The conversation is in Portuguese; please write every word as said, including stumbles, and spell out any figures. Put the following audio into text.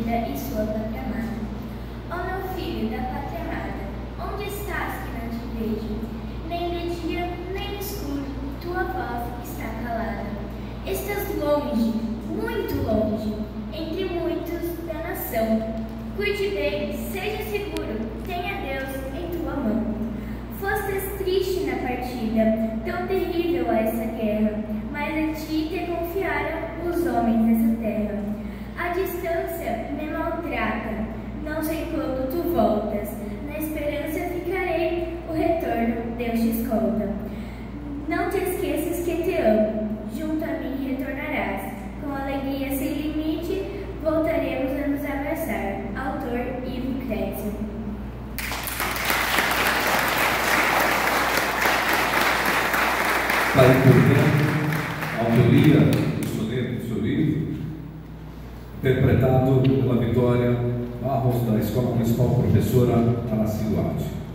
querida e sua pátria amada. Ó meu filho da pátria amada, onde estás que não te vejo? Nem de dia, nem no escuro, tua voz está calada. Estás longe, muito longe, entre muitos da nação. Cuide bem, seja seguro, tenha Deus em tua mão. Fostes triste na partida, tão terrível a essa guerra, mas a ti te confiaram os homens dessa terra. A distância me maltrata, não sei quando tu voltas, na esperança ficarei, o retorno Deus te escolta. Não te esqueças que te amo, junto a mim retornarás, com alegria sem limite, voltaremos a nos abraçar. Autor Ivo Kretzer. Está aí, portanto, a autoria do soneto do seu livro, interpretado pela Vitória Barros, da Escola Municipal Professora Araci Duarte.